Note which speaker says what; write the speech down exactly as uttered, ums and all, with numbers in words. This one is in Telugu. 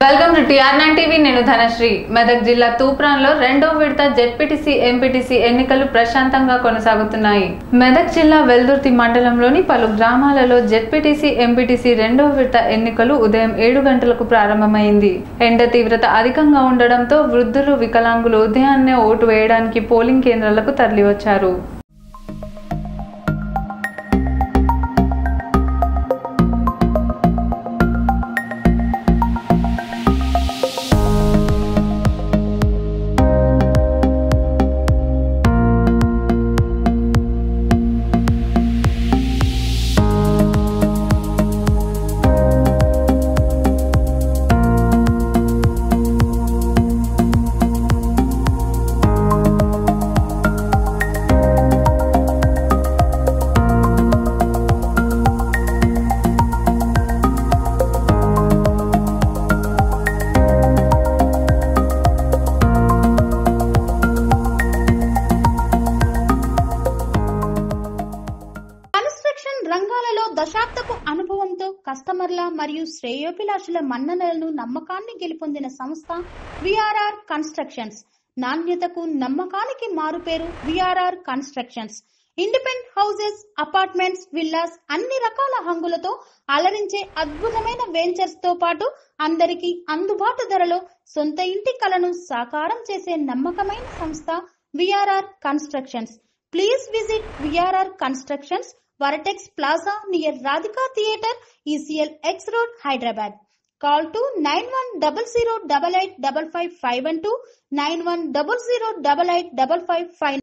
Speaker 1: Welcome to T R nine TV. నేను ధనశ్రీ. మెదక్ జిల్లా తూప్రాన్లో రెండో విడత జెడ్పీటీసీ ఎంపీటీసీ ఎన్నికలు ప్రశాంతంగా కొనసాగుతున్నాయి. మెదక్ జిల్లా వెల్దుర్తి మండలంలోని పలు గ్రామాలలో జెడ్పీటీసీ ఎంపీటీసీ రెండో విడత ఎన్నికలు ఉదయం ఏడు గంటలకు ప్రారంభమైంది. ఎండ తీవ్రత అధికంగా ఉండడంతో వృద్ధులు, వికలాంగులు ఉదయాన్నే ఓటు వేయడానికి పోలింగ్ కేంద్రాలకు తరలివచ్చారు.
Speaker 2: రంగాలలో దశాబ్దపు అనుభవంతో కస్టమర్ల మరియు శ్రేయోభిలాషుల మన్ననలను నమ్మకాన్ని గెలుపొందిన సంస్థ విఆర్ఆర్ కన్స్ట్రక్షన్స్. నాణ్యతకు నమ్మకానికి మారుపేరు VRR constructions. Independent houses, apartments, villas అన్ని రకాల హంగులతో అలరించే అద్భుతమైన వెంచర్స్ తో పాటు అందరికీ అందుబాటు ధరలో సొంత ఇంటి కలను సాకారం చేసే నమ్మకమైన సంస్థ VRR constructions. Please visit VRR constructions, Varatex Plaza near Radhika Theatre, E C L X Road, Hyderabad. Call to nine one zero zero eight eight five five five one two, nine one zero zero eight eight five five five.